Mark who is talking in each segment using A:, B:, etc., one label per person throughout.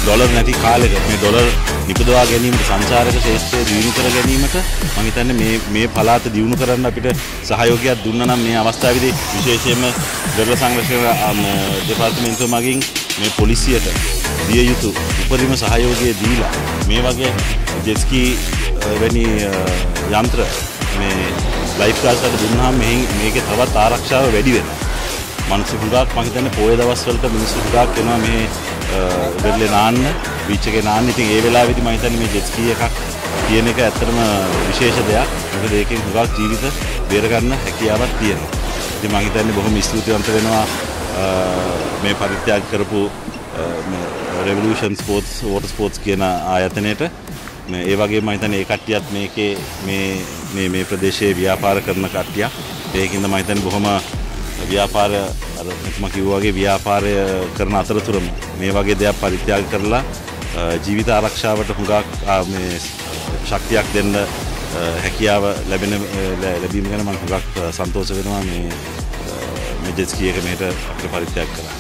A: Dollar නැති කාලෙක මේ ඩොලර් නිපදවා ගැනීමට සංචාරක ශේෂ්ත්‍රය දියුණු කර ගැනීමට මම හිතන්නේ මේ පළාත දියුණු කරන්න අපිට සහයෝගයක් දුන්නා නම් මේ අවස්ථාවේදී විශේෂයෙන්ම දොරල සංරක්ෂණ දෙපාර්තමේන්තුව මගින් මේ පොලිසියට දිය යුතු උපරිම සහයෝගය දීලා මේ වගේ ජෙට් ස්කී වැනි යන්ත්‍ර මේ ලයිෆ් ගාඩ්ස්ට දුන්නාම මේකේ තවත් ආරක්ෂාව වැඩි වෙනවා. මිනිස්සු හුඟක් මම හිතන්නේ පොයේ දවස්වලට මිනිස්සු හුඟක් එනවා මේ වෙරළේ නාන්න බීච් එකේ නාන්න. ඉතින් ඒ වෙලාවේදී මම හිතන්නේ මේ ජෙට් ස්කී එකක් තියෙන එක ඇත්තටම විශේෂ දෙයක්. මොකද ඒකෙන් හුඟක් ජීවිත බේර ගන්න හැකියාවක් තියෙනවා. ඉතින් මම හිතන්නේ බොහොම ස්තුතිවන්ත වෙනවා මේ පරිත්‍යාග කරපු Revolution Sports Water Sports කියන ආයතනයට. ඒ වගේම මම හිතන්නේ ඒ කට්ටියත් මේකේ මේ ප්‍රදේශයේ ව්‍යාපාර කරන කට්ටියක්. ඒකින්ද මම හිතන්නේ බොහොම ව්‍යාපාර අර මම කිව්වා වගේ ව්‍යාපාරය කරන අතරතුරම මේ වගේ දෙයක් පරිත්‍යාග කරලා ජීවිත ආරක්ෂාවට හුඟක් මේ ශක්තියක් දෙන්න හැකියාව ලැබීම ගැන මම හුඟක් සන්තෝෂ වෙනවා මේ ජෙට් ස්කී එක මෙහෙට අපිට පරිත්‍යාග කළා.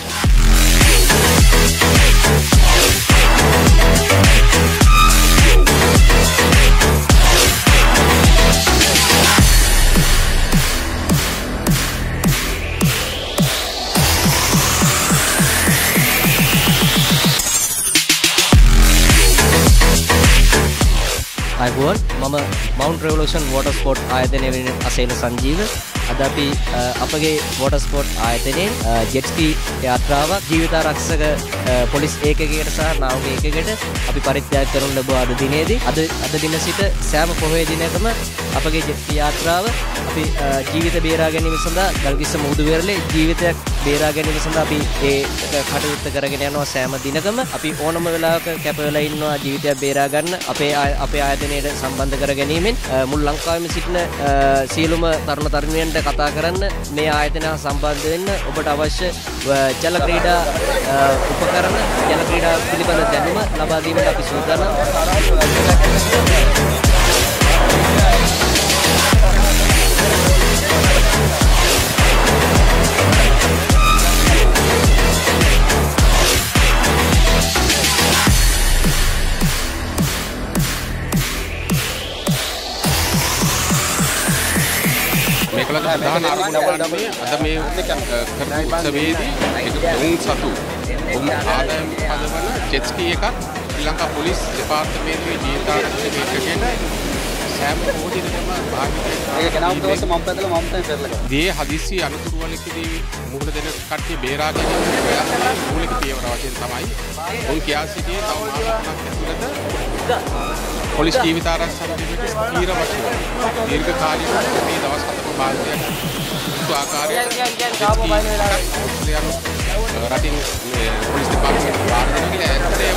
B: අයිබෝන් මම මවුන්ට් රෙවොලූෂන් වෝටර් ස්පෝර්ට් ආයතනයේ වෙන අසේන සංජීව. අද අපි අපගේ වෝටර් ස්පෝර්ට් ආයතනයෙන් ජෙට් ස්කී යාත්‍රාවක් ජීවිතාරක්ෂක පොලිස් ඒකකයකට සහ නාවික ඒකකයකට අපි පරිත්‍යාග කරනු ලැබුවා අද දිනේදී. අද දින සිට සෑම පොහොය දිනකම අපගේ ජෙට් ස්කී යාත්‍රාව අපි ජීවිත බේරා ගැනීම සඳහා ගල්කිස්ස මුහුදු වෙරළේ ජීවිතයක් බේරා ගැනීම සඳහා අපි ඒ කටයුත්ත කරගෙන යනවා. සෑම දිනකම අපි ඕනම වෙලාවක කැප වෙලා ඉන්නවා ජීවිතයක් බේරා ගන්න අපේ ආයතනයට සම්බන්ධ කර ගැනීමෙන් මුළු ලංකාවෙම සිටින සියලුම තරුණ තරුණියන්ට කතා කරන්න මේ ආයතනය සම්බන්ධ වෙන්න ඔබට අවශ්‍ය ජල ක්‍රීඩා උපකරණ ජල ක්‍රීඩා පිළිබඳ දැනුම ලබා දීමට අපි සූදානම්.
C: ප්‍රධාන ආරම්භණයේ අද මේ කරපු උත්සවයේදී උන් සතු ආදායම් පදවන ජෙට් ස්කී එකක් ශ්‍රී ලංකා පොලිස් දෙපාර්තමේන්තුවේ ජීවිතාරක්ෂක ඒකකයට සෑම පොහොදිනකම දී හදිසි අනුතුරු වලකදී මුහුණ දෙන කට්ටිය බේරා ගැනීම ප්‍රයත්නයේ මූලික පියවර වශයෙන් තමයි උන් කියා සිටියේ තව මාස 5ක් ඇතුළත පොලිස් ජීවිතාරක්ෂක දෙවියන්ට ස්ථීර වශයෙන් දීර්ඝ කාලීනව මේ දවස් 7ක භාගයක් සු ආකාරයට රටින් පොලිස් දෙපාර්තමේන්තුව බාර දෙනවා කියලා ඇත්තටම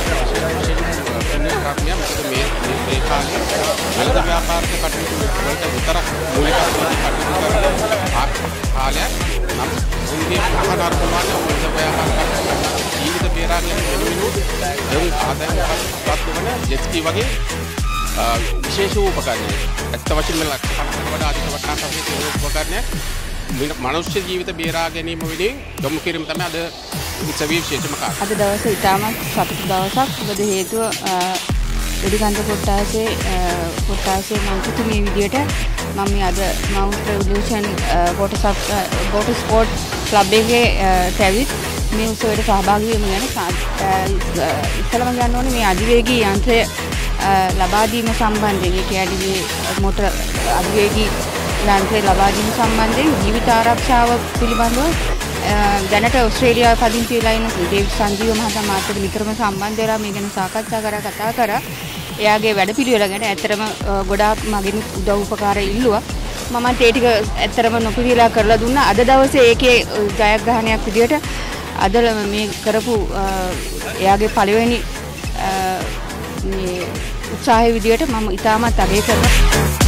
C: මේ කාලේ වෙළඳ ව්‍යාපාරික කටයුතු වලට විතරක් මූලිකත්වයෙන් කටයුතු කරන කාලයක් නම් උන්ගේ ආහාර ප්‍රමාණය වෙළඳ ව්‍යාපාරික ජීවිත බේරා ගැනීම වෙනුවෙන් ආදායම් ප්‍රාප්ත වන ජෙට් ස්කී වගේ විශේෂ උපකරණයක් ඇත්ත වශයෙන්ම ලක්ෂ 50කට වඩා අධික වටිනාකමක් තියෙන උපකරණයක් මනුෂ්‍ය ජීවිත බේරා ගැනීම වෙනුවෙන් යොමු කිරීම තමයි අද උත්සවයේ විශේෂම කාර්යය.
D: අද දවසේ ඉතාමත් සතුටු දවසක්. මොකද හේතුව වෙඩිකන්ද කොට්ටාසේ මන්ත්‍රීතුමිය විදියට මම මේ අද mount revolution water sport club එකේ ඇවිත් මේ උත්සවයට සහභාගී වීම ගැන ඉස්සලම ගන්න ඕනේ මේ අධිවේගී යන්ත්‍රය ලබා දීම සම්බන්ධයෙන්. ඒ කියන්නේ මොටර් අධිවේගී යන්ත්‍රය ලබා දීම සම්බන්ධයෙන් ජීවිත ආරක්ෂාව පිළිබඳව දැනට ඕස්ට්‍රේලියාවේ පදිංචි වෙලා ඉන්න දේව් සංජීව මහතා මාත් එක්ක නිතරම සම්බන්ධ වෙලා මේ ගැන සාකච්ඡා කතා කරා. එයාගේ වැඩපිළිවෙල ගැන ඇත්තටම ගොඩාක් මගෙන් උදව් උපකාර ඉල්ලුවා. මමත් ඒ ටික ඇත්තටම නොපිළිලා කරලා දුන්නා. අද දවසේ ඒකේ ජයග්‍රහණයක් විදියට අද මේ කරපු එයාගේ පළවෙනි මේ උත්සාහය විදියට මම ඉතාමත් අගය කරනවා.